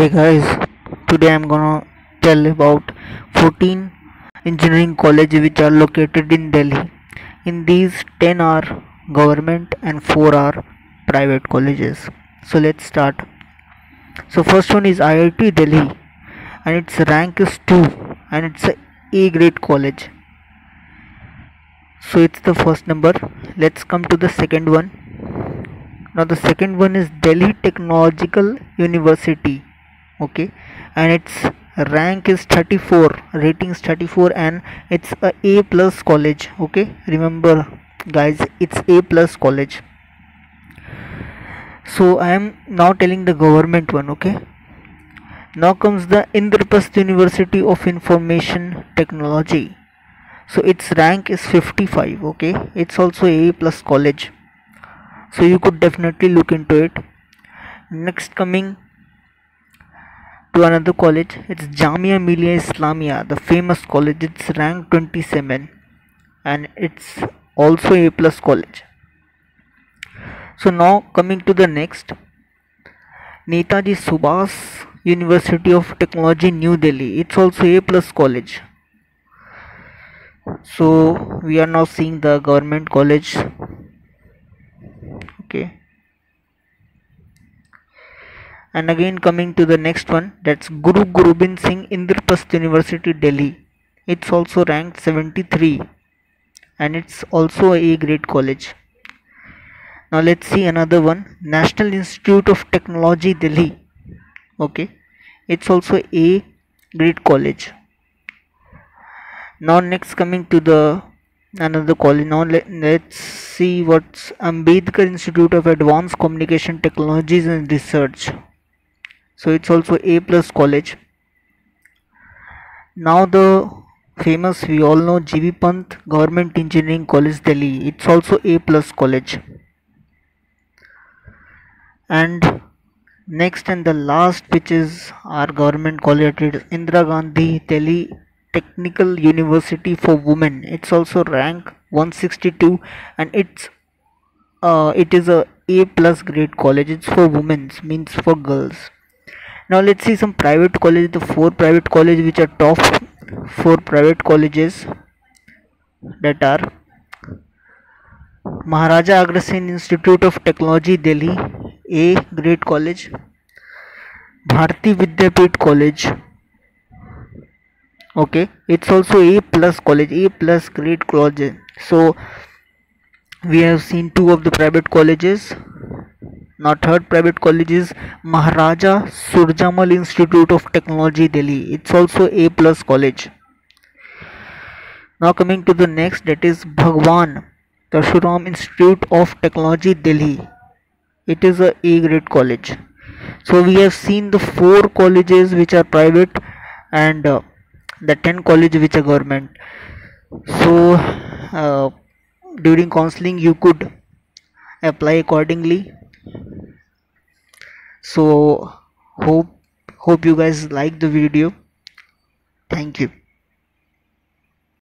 Hey guys, today I'm gonna tell about 14 engineering colleges which are located in Delhi. In these 10 are government and 4 are private colleges. So let's start. So first one is IIT Delhi and its rank is 2 and it's a A grade college. So it's the first number. Let's come to the second one. Now the second one is Delhi Technological University. Okay, and its rank is 34, rating is 34, and it's a A plus college. Okay, remember guys, it's A plus college. So I am now telling the government one. Okay, now comes the Indraprasth University of Information Technology. So its rank is 55. Okay, it's also A plus college, so you could definitely look into it. Next, coming to another college, it's Jamia Millia Islamia, the famous college. It's ranked 27 and it's also A plus college. So now coming to the next, Netaji Subhas University of Technology, New Delhi. It's also A plus college. So we are now seeing the government college. Okay, and again coming to the next one, that's Guru Gobind Singh Indraprasth University, Delhi. It's also ranked 73 and it's also a A grade college. Now let's see another one, National Institute of Technology, Delhi. Okay, it's also A grade college. Now next coming to the another college. Now let's see what's Ambedkar Institute of Advanced Communication Technologies and Research. So it's also A plus college. Now the famous, we all know, GV Pant Government Engineering College, Delhi. It's also A plus college. And next and the last, which is our government college, it is Indira Gandhi Delhi Technical University for Women. It's also rank 162 and it is a A plus grade college. It's for women, means for girls. Now let's see some private colleges, the 4 private colleges which are top 4 private colleges, that are Maharaja Agrasen Institute of Technology, Delhi, A grade college. Bharati Vidyapeeth College, okay, it's also A plus college, A plus grade college. So we have seen 2 of the private colleges. Now third private college is Maharaja Surjamal Institute of Technology, Delhi. It's also A plus college. Now coming to the next, that is Bhagwan Parshuram Institute of Technology, Delhi. It is a A grade college. So we have seen the 4 colleges which are private and the 10 colleges which are government. So during counseling you could apply accordingly. So hope you guys like the video. Thank you.